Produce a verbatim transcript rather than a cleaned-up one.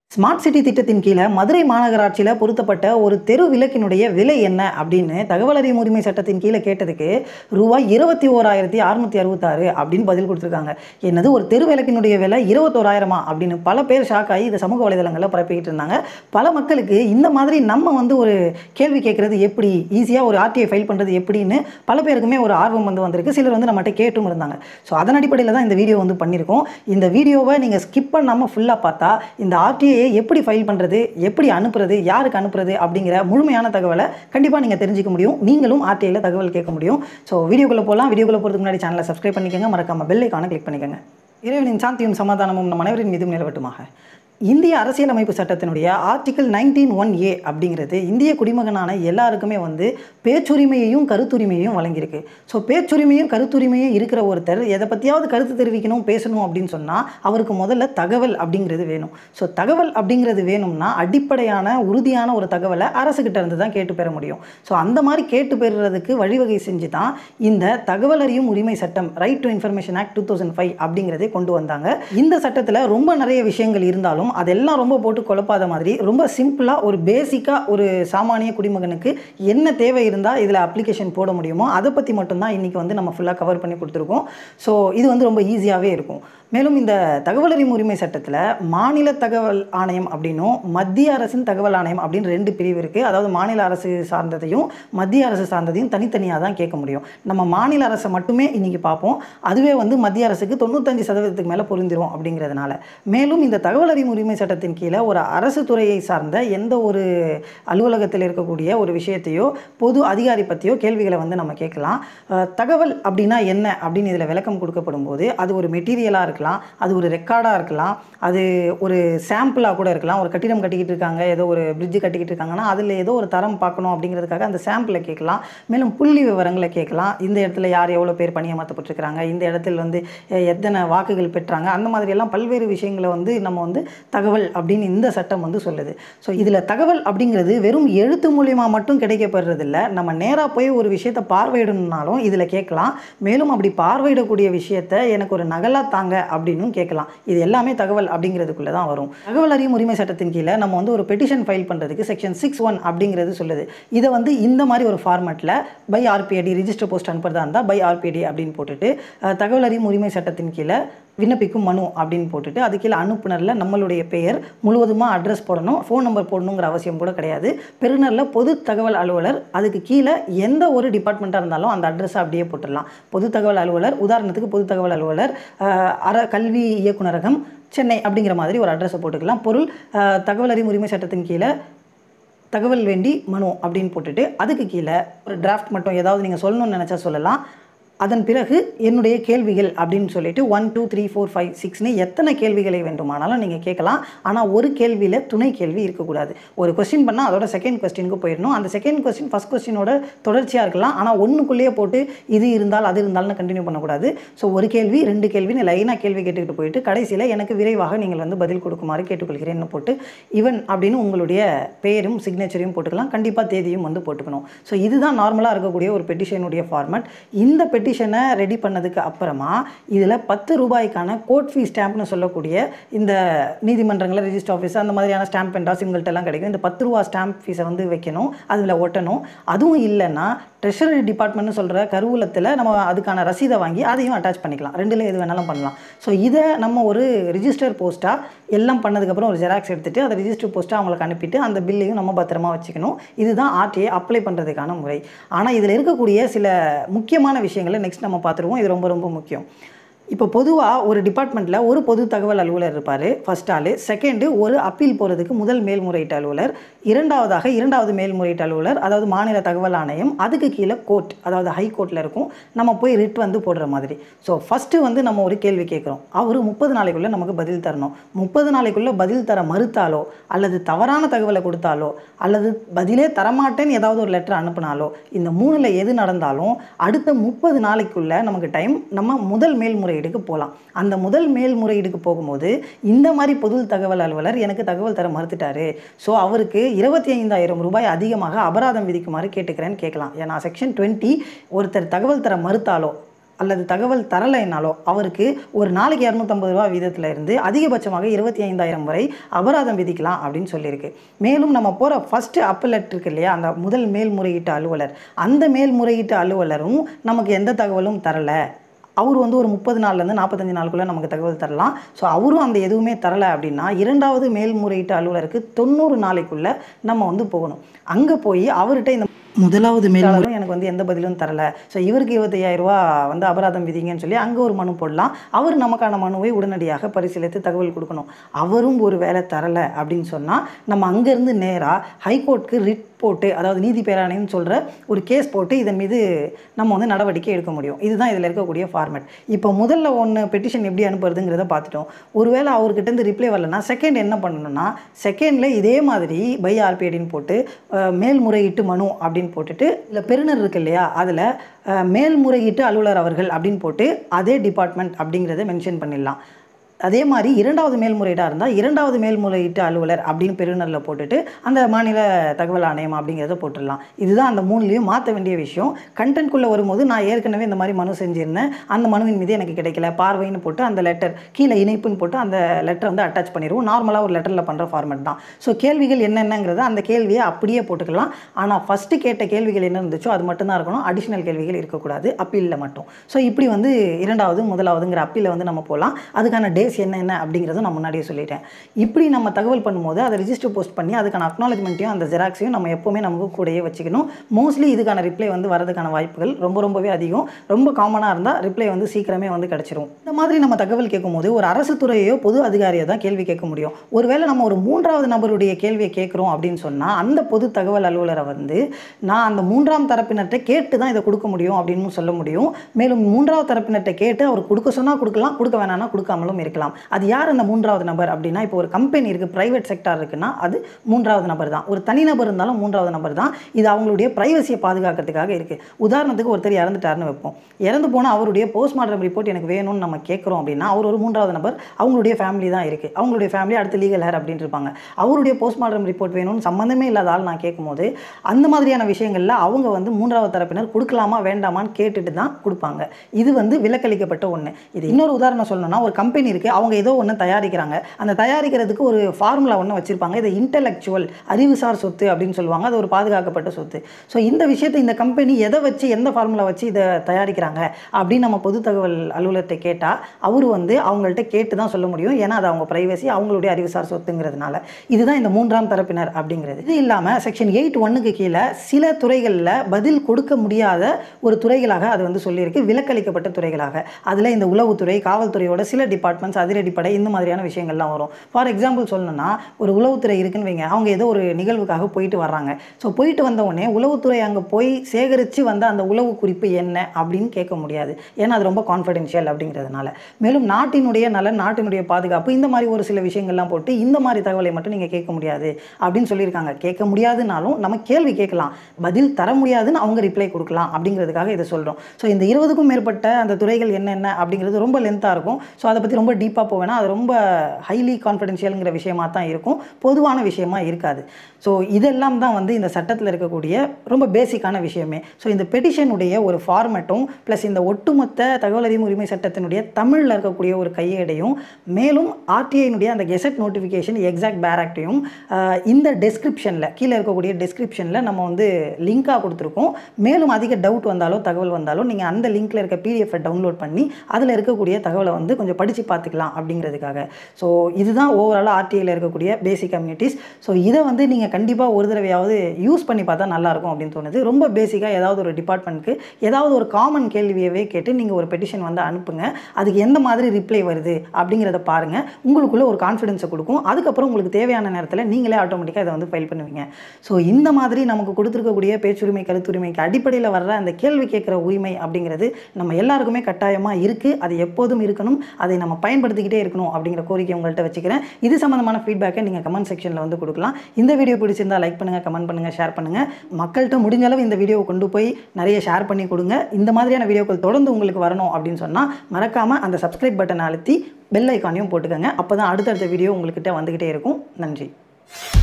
Smart city திட்டத்தின் கீழ மதுரை மாநகராட்சியில பொருத்தப்பட்ட ஒரு தெரு விளக்கினுடைய விலை என்ன அப்படின்னு தகவல் அறியும் உரிமை சட்டத்தின் கீழ கேட்டதுக்கு ரூபாய் இருபத்தி ஓராயிரத்தி அறுநூத்தி அறுபத்தாறு அப்படின்னு பதில் கொடுத்துருக்காங்க. என்னது ஒரு தெரு விளக்கினுடைய விலை இருபத்தோராயிரமா அப்படின்னு பல பேர் ஷாக் ஆகி இதை சமூக வலைதளங்களில் பரப்பிக்கிட்டு இருந்தாங்க. பல மக்களுக்கு இந்த மாதிரி நம்ம வந்து ஒரு கேள்வி கேட்கறது எப்படி, ஈஸியாக ஒரு ஆர்டிஐ ஃபைல் பண்ணுறது எப்படின்னு பல பேருக்குமே ஒரு ஆர்வம் வந்து வந்திருக்கு. சிலர் வந்து நம்மகிட்ட கேட்டும் இருந்தாங்க. ஸோ அதன் அடிப்படையில் தான் இந்த வீடியோ வந்து பண்ணியிருக்கோம். இந்த வீடியோவை நீங்கள் ஸ்கிப் பண்ணாமல் ஃபுல்லாக பார்த்தா இந்த ஆர்டிஐ எப்படி ஃபைல் பண்ணுறது, எப்படி அனுப்புறது, யாருக்கு அனுப்புறது அப்படிங்கிற முழுமையான தகவலை கண்டிப்பாக நீங்கள் தெரிஞ்சிக்க முடியும். நீங்களும் ஆர்டிஐயில் தகவல் கேட்க முடியும். ஸோ வீடியோக்குள்ளே போகலாம். வீடியோக்குள்ளே போகிறதுக்கு முன்னாடி சேனலை சப்ஸ்கிரைப் பண்ணிக்கோங்க. மறக்காம பெல் ஐகானை கிளிக் பண்ணிக்கோங்க. இறைவனின் சாந்தியும் சமாதானமும் நம் அனைவரின் மீதும் நிலவட்டுமாக. இந்திய அரசியலமைப்பு சட்டத்தினுடைய ஆர்டிகிள் நைன்டீன் ஒன் ஏ அப்படிங்கிறது இந்திய குடிமகனான எல்லாருக்குமே வந்து பேச்சுரிமையையும் கருத்துரிமையையும் வழங்கியிருக்கு. ஸோ பேச்சுரிமையும் கருத்துரிமையும் இருக்கிற ஒருத்தர் எதை பற்றியாவது கருத்து தெரிவிக்கணும், பேசணும் அப்படின்னு சொன்னால் அவருக்கு முதல்ல தகவல் அப்படிங்கிறது வேணும். ஸோ தகவல் அப்படிங்கிறது வேணும்னா அடிப்படையான உறுதியான ஒரு தகவலை அரசுகிட்ட இருந்து தான் கேட்டு பெற முடியும். ஸோ அந்த மாதிரி கேட்டு பெறுறதுக்கு வழிவகை செஞ்சு தான் இந்த தகவல் அறியும் உரிமை சட்டம் right to information act two thousand five அப்படிங்கிறதே கொண்டு வந்தாங்க. இந்த சட்டத்தில் ரொம்ப நிறைய விஷயங்கள் இருந்தாலும் அதெல்லாம் ரொம்ப போட்டு குழப்பாத மாதிரி ரொம்ப சிம்பிளாக ஒரு பேசிக்காக ஒரு சாமானிய குடிமகனுக்கு என்ன தேவை இருந்தால் இதில் அப்ளிகேஷன் போட முடியுமோ அதை பற்றி மட்டும்தான் இன்றைக்கி வந்து நம்ம ஃபுல்லாக கவர் பண்ணி கொடுத்துருக்கோம். ஸோ இது வந்து ரொம்ப ஈஸியாகவே இருக்கும். மேலும் இந்த தகவல் அறியும் உரிமை சட்டத்தில் மாநில தகவல் ஆணையம் அப்படின்னும் மத்திய அரசின் தகவல் ஆணையம் அப்படின்னு ரெண்டு பிரிவு இருக்குது. அதாவது மாநில அரசு சார்ந்ததையும் மத்திய அரசு சார்ந்ததையும் தனித்தனியாக தான் கேட்க முடியும். நம்ம மாநில அரசை மட்டுமே இன்றைக்கி பார்ப்போம். அதுவே வந்து மத்திய அரசுக்கு தொண்ணூத்தஞ்சு சதவீதத்துக்கு மேலே பொருந்திரும் அப்படிங்கிறதுனால. மேலும் இந்த தகவல் அறியும் உரிமை சட்டத்தின் கீழே ஒரு அரசு துறையை சார்ந்த எந்த ஒரு அலுவலகத்தில் இருக்கக்கூடிய ஒரு விஷயத்தையோ பொது அதிகாரி பற்றியோ கேள்விகளை வந்து நம்ம கேட்கலாம். தகவல் அப்படின்னா என்ன அப்படின்னு இதில் விளக்கம் கொடுக்கப்படும் போது அது ஒரு மெட்டீரியலாக இருக்கலாம், அது ஒரு ரெக்கார்டாக இருக்கலாம், அது ஒரு சாம்பிளாக கூட இருக்கலாம். ஒரு கட்டிடம் கட்டிக்கிட்டு இருக்காங்க, ஏதோ ஒரு பிரிட்ஜு கட்டிக்கிட்டு இருக்காங்கன்னா அதில் ஏதோ ஒரு தரம் பார்க்கணும் அப்படிங்கிறதுக்காக அந்த சாம்பிளை கேட்கலாம். மேலும் புள்ளி விவரங்களை கேட்கலாம். இந்த இடத்துல யார் எவ்வளோ பேர் பணியமர்த்தப்பட்டிருக்கிறாங்க, இந்த இடத்துல வந்து எத்தனை வாக்குகள் பெற்றாங்க, அந்த மாதிரியெல்லாம் பல்வேறு விஷயங்களை வந்து நம்ம வந்து தகவல் அப்படின்னு இந்த சட்டம் வந்து சொல்லுது. ஸோ இதில் தகவல் அப்படிங்கிறது வெறும் எழுத்து மூலியமாக மட்டும் கிடைக்கப்படுறதில்ல. நம்ம நேராக போய் ஒரு விஷயத்தை பார்வையிடணும்னாலும் இதில் கேட்கலாம். மேலும் அப்படி பார்வையிடக்கூடிய விஷயத்தை எனக்கு ஒரு நகலாக தாங்க அப்படின்னும் கேட்கலாம். இது எல்லாமே தகவல் அப்படிங்கிறதுக்குள்ளே தான் வரும். தகவல் அறியும் உரிமை சட்டத்தின் கீழே நம்ம வந்து ஒரு பெட்டிஷன் ஃபைல் பண்ணுறதுக்கு செக்ஷன் சிக்ஸ் ஒன் அப்படிங்கிறது சொல்லுது. இதை வந்து இந்த மாதிரி ஒரு ஃபார்மேட்டில் பை ஆர்பிஐடி ரிஜிஸ்டர் போஸ்ட் அனுப்புறதா இருந்தால் பை ஆர்பிஐடி அப்படின்னு போட்டுட்டு தகவல் அறியும் உரிமை சட்டத்தின் கீழே விண்ணப்பிக்கும் மனு அப்படின்னு போட்டுட்டு அது கீழே அனுப்புனரில் நம்மளுடைய பெயர் முழுவதுமாக அட்ரஸ் போடணும், ஃபோன் நம்பர் போடணுங்கிற அவசியம் கூட கிடையாது. பெறுநரில் பொது தகவல் அலுவலர், அதுக்கு கீழே எந்த ஒரு டிபார்ட்மெண்ட்டாக இருந்தாலும் அந்த அட்ரஸை அப்படியே போட்டுடலாம். பொது தகவல் அலுவலர், உதாரணத்துக்கு பொது தகவல் அலுவலர் அற கல்வி இயக்குநரகம் சென்னை அப்படிங்கிற மாதிரி ஒரு அட்ரஸை போட்டுக்கலாம். பொருள் தகவல் அறியும் உரிமை சட்டத்தின் கீழே தகவல் வேண்டி மனு அப்படின்னு போட்டுட்டு அதுக்கு கீழே ஒரு டிராஃப்ட் மட்டும் ஏதாவது நீங்கள் சொல்லணும்னு நினச்சா சொல்லலாம். அதன் பிறகு என்னுடைய கேள்விகள் அப்படின்னு சொல்லிட்டு one two three four five சிக்ஸ்னு எத்தனை கேள்விகளை வேண்டுமானாலும் நீங்கள் கேட்கலாம். ஆனால் ஒரு கேள்வியில் துணை கேள்வி இருக்கக்கூடாது. ஒரு கொஸ்டின் பண்ணால் அதோட செகண்ட் கொஸ்டினுக்கு போயிடணும். அந்த செகண்ட் கொஸ்டின் ஃபஸ்ட் கொஸ்டினோட தொடர்ச்சியாக இருக்கலாம். ஆனால் ஒன்றுக்குள்ளேயே போட்டு இது இருந்தால் அது இருந்தாலும் கண்டினியூ பண்ணக்கூடாது. ஸோ ஒரு கேள்வி ரெண்டு கேள்வின்னு லைனாக கேள்வி கேட்டுக்கிட்டு போயிட்டு கடைசியில் எனக்கு விரைவாக நீங்கள் வந்து பதில் கொடுக்குமாறு கேட்டுக்கொள்கிறேன்னு போட்டு இவன் அப்படின்னு உங்களுடைய பெயரும் சிக்னேச்சரையும் போட்டுக்கலாம். கண்டிப்பாக தேதியும் வந்து போட்டுக்கணும். ஸோ இதுதான் நார்மலாக இருக்கக்கூடிய ஒரு பெட்டிஷனுடைய ஃபார்மேட். இந்த பெட்டி பெட்டிஷனை ரெடி பண்ணதுக்கு அப்புறமா இதில் பத்து ரூபாய்க்கான கோர்ட் ஃபீ ஸ்டாம்ப்னு சொல்லக்கூடிய இந்த நீதிமன்றங்களில் ரிஜிஸ்டர் ஆஃபீஸ் அந்த மாதிரியான ஸ்டாம்ப் பென்டாஸ் இவங்கள்ட்டெல்லாம் கிடைக்கும். இந்த பத்து ரூபா ஸ்டாம்ப் ஃபீஸை வந்து வைக்கணும், அதில் ஒட்டணும். அதுவும் இல்லைன்னா ட்ரெஷரி டிபார்ட்மெண்ட்னு சொல்கிற கருவூலத்தில் நம்ம அதுக்கான ரசீதை வாங்கி அதையும் அட்டாச் பண்ணிக்கலாம். ரெண்டில் எது வேணாலும் பண்ணலாம். ஸோ இதை நம்ம ஒரு ரிஜிஸ்டர் போஸ்ட்டாக எல்லாம் பண்ணதுக்கப்புறம் ஒரு ஜெராக்ஸ் எடுத்துகிட்டு அதை ரிஜிஸ்டர் போஸ்ட்டாக அவங்களுக்கு அனுப்பிட்டு அந்த பில்லையும் நம்ம பத்திரமா வச்சுக்கணும். இதுதான் ஆர்டிஐ அப்ளை பண்ணுறதுக்கான முறை. ஆனால் இதில் இருக்கக்கூடிய சில முக்கியமான விஷயங்களை நெக்ஸ்ட் நம்ம பார்த்துருவோம். இது ரொம்ப ரொம்ப முக்கியம். இப்போ பொதுவாக ஒரு டிபார்ட்மெண்ட்டில் ஒரு பொது தகவல் அலுவலர் இருப்பார், ஃபர்ஸ்ட் ஆள். செகண்டு ஒரு அப்பீல் போகிறதுக்கு முதல் மேல்முறையீட்டு அலுவலர். இரண்டாவதாக இரண்டாவது மேல்முறையீட்டு அலுவலர், அதாவது மாநில தகவல் ஆணையம். அதுக்கு கீழே கோர்ட், அதாவது ஹை கோர்ட்டில் இருக்கும். நம்ம போய் ரிட் வந்து போடுற மாதிரி. ஸோ ஃபஸ்ட்டு வந்து நம்ம ஒரு கேள்வி கேட்குறோம். அவர் முப்பது நாளைக்குள்ளே நமக்கு பதில் தரணும். முப்பது நாளைக்குள்ளே பதில் தர மறுத்தாலோ அல்லது தவறான தகவலை கொடுத்தாலோ அல்லது பதிலே தரமாட்டேன்னு ஏதாவது ஒரு லெட்டர் அனுப்பினாலோ இந்த மூணில் எது நடந்தாலும் அடுத்த முப்பது நாளைக்குள்ளே நமக்கு டைம் நம்ம முதல் மேல்முறை போகலாம். அந்த முதல் மேல்முறையீடுக்கு போகும்போது இந்த மாதிரி பொது தகவல் அலுவலர் எனக்கு தகவல் தர மறுத்துட்டாரு, ஸோ அவருக்கு இருபத்தி ஐந்தாயிரம் ரூபாய் அதிகமாக அபராதம் விதிக்குமாறு கேட்டுக்கிறேன்னு கேட்கலாம். ஏன்னா செக்ஷன் டுவெண்ட்டி ஒருத்தர் தகவல் தர மறுத்தாலோ அல்லது தகவல் தரலைனாலோ அவருக்கு ஒரு நாளைக்கு இரநூத்தம்பது ரூபா வீதத்தில் இருந்து அதிகபட்சமாக இருபத்தி ஐந்தாயிரம் வரை அபராதம் விதிக்கலாம் அப்படின்னு சொல்லியிருக்கு. மேலும் நம்ம போகிற ஃபஸ்ட்டு அப்பலெட் இருக்கு இல்லையா, அந்த முதல் மேல்முறையீட்டு அலுவலர், அந்த மேல்முறையீட்டு அலுவலரும் நமக்கு எந்த தகவலும் தரலை. அவர் வந்து ஒரு முப்பது நாள்லேருந்து நாற்பத்தஞ்சு நாளுக்குள்ளே நமக்கு தகவல் தரலாம். ஸோ அவரும் அந்த எதுவுமே தரலை அப்படின்னா இரண்டாவது மேல்முறையீட்டு அலுவலருக்கு தொண்ணூறு நாளைக்குள்ளே நம்ம வந்து போகணும். அங்கே போய் அவர்கிட்ட இந்த முதலாவது மேலாளரும் எனக்கு வந்து எந்த பதிலும் தரலை, ஸோ இவருக்கு இருபத்தையாயிரம் ரூபா வந்து அபராதம் விதிங்கன்னு சொல்லி அங்கே ஒரு மனு போடலாம். அவர் நமக்கான மனுவை உடனடியாக பரிசீலித்து தகவல் கொடுக்கணும். அவரும் ஒரு வேலை தரலை அப்படின்னு சொன்னால் நம்ம அங்கேருந்து நேராக ஹைகோர்ட்டுக்கு ரிட் போட்டு, அதாவது நீதி பேராணைன்னு சொல்கிற ஒரு கேஸ் போட்டு இதன் மீது நம்ம வந்து நடவடிக்கை எடுக்க முடியும். இதுதான் இதில் இருக்கக்கூடிய ஃபார்மேட். இப்போ முதல்ல ஒன்று பெட்டிஷன் எப்படி அனுப்புறதுங்கிறத பார்த்துட்டோம். ஒருவேளை அவர்கிட்டருந்து ரிப்ளை வரலன்னா செகண்ட் என்ன பண்ணணும்னா, செகண்டில் இதே மாதிரி பை ஆர்பிஐடின்னு போட்டு மேல்முறையீட்டு மனு அப்படின்னு போட்டுட்டு இல்லை பெறுநர் இருக்கு இல்லையா, அதில் மேல்முறையீட்டு அலுவலர் அவர்கள் அப்படின்னு போட்டு அதே டிபார்ட்மெண்ட் அப்படிங்கிறத மென்ஷன் பண்ணிடலாம். அதே மாதிரி இரண்டாவது மேல்முறையீடாக இருந்தால் இரண்டாவது மேல்முறையீட்டு அலுவலர் அப்படின்னு பெறுநரில் போட்டுட்டு அந்த மாநில தகவல் ஆணையம் அப்படிங்கிறத போட்டுடலாம். இதுதான் அந்த மூணுலேயும் மாற்ற வேண்டிய விஷயம். கண்டென்ட்குள்ளே வரும்போது நான் ஏற்கனவே இந்த மாதிரி மனு செஞ்சுருந்தேன், அந்த மனுவின் மீது எனக்கு கிடைக்கல, பார்வைன்னு போட்டு அந்த லெட்டர் கீழே இணைப்புன்னு போட்டு அந்த லெட்டர் வந்து அட்டாச் பண்ணிடுவோம். நார்மலாக ஒரு லெட்டரில் பண்ணுற ஃபார்மேட் தான். ஸோ கேள்விகள் என்னென்னங்கிறத அந்த கேள்வியை அப்படியே போட்டுக்கலாம். ஆனால் ஃபஸ்ட்டு கேட்ட கேள்விகள் என்ன இருந்துச்சோ அது மட்டும்தான் இருக்கணும், அடிஷ்னல் கேள்விகள் இருக்கக்கூடாது அப்பீலில் மட்டும். ஸோ இப்படி வந்து இரண்டாவது முதலாவதுங்கிற அப்பீலில் வந்து நம்ம போகலாம். அதுக்கான டே என்ன என்ன அப்படிங்கிறதும் நான் முன்னாடியே சொல்லிட்டேன். இப்படி நம்ம தகவல் பண்ணும்போது அதை ரிஜிஸ்டர் போஸ்ட் பண்ணி அதுக்கான அக்னாலஜ்மெண்ட்டையும் அந்த ஜெராக்ஸையும் நம்ம எப்போவுமே நமக்கு கூடயே வச்சுக்கணும். மோஸ்ட்லி இதுக்கான ரிப்ளை வந்து வரதுக்கான வாய்ப்புகள் ரொம்ப ரொம்பவே அதிகம். ரொம்ப காமனாக இருந்தால் ரிப்ளை வந்து சீக்கிரமே வந்து கிடச்சிரும். இந்த மாதிரி நம்ம தகவல் கேட்கும்போது ஒரு அரசு துறையோ பொது அதிகாரியோ தான் கேள்வி கேட்க முடியும். ஒருவேளை நம்ம ஒரு மூன்றாவது நபருடைய கேள்வியை கேட்குறோம் அப்படின்னு சொன்னால் அந்த பொது தகவல் அலுவலரை வந்து நான் அந்த மூன்றாம் தரப்பினர்கிட்ட கேட்டு தான் இதை கொடுக்க முடியும் அப்படின்னு சொல்ல முடியும். மேலும் மூன்றாவது தரப்பினர்கிட்ட கேட்டு அவர் கொடுக்க சொன்னால் கொடுக்கலாம், கொடுக்க வேணாம்னா கொடுக்காமலும் இருக்கலாம். அது யார் அந்த மூன்றாவது நபர் அப்படின்னா, இப்போ ஒரு கம்பெனி இருக்குது, பிரைவேட் செக்டார் இருக்குன்னா அது மூன்றாவது நபர் தான். ஒரு தனிநபர் இருந்தாலும் மூன்றாவது நபர் தான். இது அவங்களுடைய பிரைவசியை பாதுகாக்கிறதுக்காக இருக்குது. உதாரணத்துக்கு ஒருத்தர் இறந்துட்டாருன்னு வைப்போம். இறந்து போனால் அவருடைய போஸ்ட்மார்ட்டம் ரிப்போர்ட் எனக்கு வேணும்னு நம்ம கேட்குறோம் அப்படின்னா அவர் ஒரு மூன்றாவது நபர், அவங்களுடைய ஃபேமிலி தான் இருக்குது. அவங்களுடைய ஃபேமிலி அடுத்து லீகல் ஹேர் அப்படின்னு இருப்பாங்க. அவருடைய போஸ்ட்மார்ட்டம் ரிப்போர்ட் வேணும்னு சம்மந்தமே இல்லாத ஆள் நான் கேட்கும்போது அந்த மாதிரியான விஷயங்களில் அவங்க வந்து மூன்றாவது தரப்பினர் கொடுக்கலாமா வேண்டாமான்னு கேட்டுட்டு தான் கொடுப்பாங்க. இது வந்து விலக்களிக்கப்பட்ட ஒன்று. இது இன்னொரு உதாரணம் சொல்லணும்னா, ஒரு கம்பெனி இருக்குது, அவங்க ஏதோ ஒன்று தயாரிக்கிறாங்க. அந்த தயாரிக்கிறதுக்கு ஒரு ஃபார்முலா ஒன்று வச்சுருப்பாங்க. இது இன்டெலெக்சுவல் அறிவுசார் சொத்து அப்படின்னு சொல்லுவாங்க. அது ஒரு பாதுகாக்கப்பட்ட சொத்து. ஸோ இந்த விஷயத்தை இந்த கம்பெனி எதை வச்சு எந்த ஃபார்முலா வச்சு இதை தயாரிக்கிறாங்க அப்படின்னு நம்ம பொது தகவல் அலுவலர்கிட்ட கேட்டால் அவர் வந்து அவங்கள்ட்ட கேட்டு தான் சொல்ல முடியும். ஏன்னா அது அவங்க பிரைவசி, அவங்களுடைய அறிவுசார் சொத்துங்கிறதுனால. இதுதான் இந்த மூன்றாம் தரப்பினர் அப்படிங்கிறது. இது இல்லாமல் செக்ஷன் எயிட் ஒன்னுக்கு கீழே சில துறைகளில் பதில் கொடுக்க முடியாத ஒரு துறைகளாக அது வந்து சொல்லியிருக்கு, விலக்களிக்கப்பட்ட துறைகளாக. அதில் இந்த உளவுத்துறை, காவல்துறையோட சில டிபார்ட்மெண்ட்ஸ், அதிரடிப்படை, இந்த மாதிரியான விஷயங்கள்லாம் வரும். ஃபார் எக்ஸாம்பிள் சொல்லணும்னா, ஒரு உளவுத்துறை இருக்குன்னு வைங்க, அவங்க ஏதோ ஒரு நிகழ்வுக்காக போயிட்டு வர்றாங்க. ஸோ போயிட்டு வந்த உடனே உளவுத்துறை அங்கே போய் சேகரித்து வந்த அந்த உளவு குறிப்பு என்ன அப்படின்னு கேட்க முடியாது. ஏன்னா அது ரொம்ப கான்ஃபிடென்ஷியல் அப்படிங்கிறதுனால. மேலும் நாட்டினுடைய நலன், நாட்டினுடைய பாதுகாப்பு, இந்த மாதிரி ஒரு சில விஷயங்கள்லாம் போட்டு இந்த மாதிரி தகவலை மட்டும் நீங்கள் கேட்க முடியாது அப்படின்னு சொல்லியிருக்காங்க. கேட்க முடியாதுனாலும் நம்ம கேள்வி கேட்கலாம், பதில் தர முடியாதுன்னு அவங்க ரிப்ளை கொடுக்கலாம் அப்படிங்கிறதுக்காக இதை சொல்கிறோம். ஸோ இந்த இருபதுக்கும் மேற்பட்ட அந்த துறைகள் என்னென்ன அப்படிங்கிறது ரொம்ப லென்த்தாக இருக்கும். ஸோ அதை பற்றி ரொம்ப டீப்பாக போவேன்னா அது ரொம்ப ஹைலி கான்ஃபிடென்ஷியலுங்கிற விஷயமா தான் இருக்கும், பொதுவான விஷயமா இருக்காது. ஸோ இதெல்லாம் தான் வந்து இந்த சட்டத்தில் இருக்கக்கூடிய ரொம்ப பேசிக்கான விஷயமே. ஸோ இந்த பெட்டிஷனுடைய ஒரு ஃபார்மேட்டும் ப்ளஸ் இந்த ஒட்டுமொத்த தகவல் அறியும் உரிமை சட்டத்தினுடைய தமிழில் இருக்கக்கூடிய ஒரு கையேடையும் மேலும் ஆர்டிஐனுடைய அந்த கெசட் நோட்டிஃபிகேஷன் எக்ஸாக்ட் பேராக்டையும் இந்த டெஸ்கிரிப்ஷனில் கீழே இருக்கக்கூடிய டெஸ்கிரிப்ஷனில் நம்ம வந்து லிங்காக கொடுத்துருக்கோம். மேலும் அதிக டவுட் வந்தாலோ தகவல் வந்தாலும் நீங்கள் அந்த லிங்க்கில் இருக்க பிடிஎஃப்பை டவுன்லோட் பண்ணி அதில் இருக்கக்கூடிய தகவலை வந்து கொஞ்சம் படித்து பார்த்துக்கலாம் அப்படிங்கிறதுக்காக. ஸோ இதுதான் ஓவராலாக ஆர்டிஐயில் இருக்கக்கூடிய பேசிக் கம்யூனிட்டிஸ். ஸோ இதை வந்து நீங்கள் கண்டிப்பாக ஒரு தடவையாவது யூஸ் பண்ணி பார்த்தா நல்லாயிருக்கும் அப்படின்னு தோணுது. ரொம்ப பேசிக்காக ஏதாவது ஒரு டிபார்ட்மெண்ட்டுக்கு ஏதாவது ஒரு காமன் கேள்வியவே கேட்டு நீங்கள் ஒரு பெட்டிஷன் வந்து அனுப்புங்க. அதுக்கு எந்த மாதிரி ரிப்ளை வருது அப்படிங்கிறத பாருங்கள். உங்களுக்குள்ளே ஒரு கான்ஃபிடென்ஸை கொடுக்கும். அதுக்கப்புறம் உங்களுக்கு தேவையான நேரத்தில் நீங்களே ஆட்டோமேட்டிக்காக இதை வந்து ஃபைல் பண்ணுவீங்க. ஸோ இந்த மாதிரி நமக்கு கொடுத்துருக்கக்கூடிய பேச்சுரிமை, கருத்துரிமைக்கு அடிப்படையில் வர்ற அந்த கேள்வி கேட்குற உரிமை அப்படிங்கிறது நம்ம எல்லாருக்குமே கட்டாயமாக இருக்குது. அது எப்போதும் இருக்கணும், அதை நம்ம பயன்படுத்திக்கிட்டே இருக்கணும் அப்படிங்கிற கோரிக்கை உங்கள்கிட்ட வச்சுக்கிறேன். இது சம்மந்தமான ஃபீட்பேக்கை நீங்கள் கமெண்ட் செக்ஷனில் வந்து கொடுக்கலாம். இந்த வீடியோ பிடிச்சிருந்தால் லைக் பண்ணுங்கள், கமெண்ட் பண்ணுங்கள், ஷேர் பண்ணுங்கள். மக்கள்கிட்ட முடிஞ்ச அளவு இந்த வீடியோவை கொண்டு போய் நிறைய ஷேர் பண்ணி கொடுங்க. இந்த மாதிரியான வீடியோக்கள் தொடர்ந்து உங்களுக்கு வரணும் அப்படின்னு சொன்னால் மறக்காமல் அந்த சப்ஸ்கிரைப் பட்டனை அழுத்தி பெல் ஐக்கானையும் போட்டுக்கோங்க. அப்போ தான் அடுத்தடுத்த வீடியோ உங்கள்கிட்ட வந்துக்கிட்டே இருக்கும். நன்றி.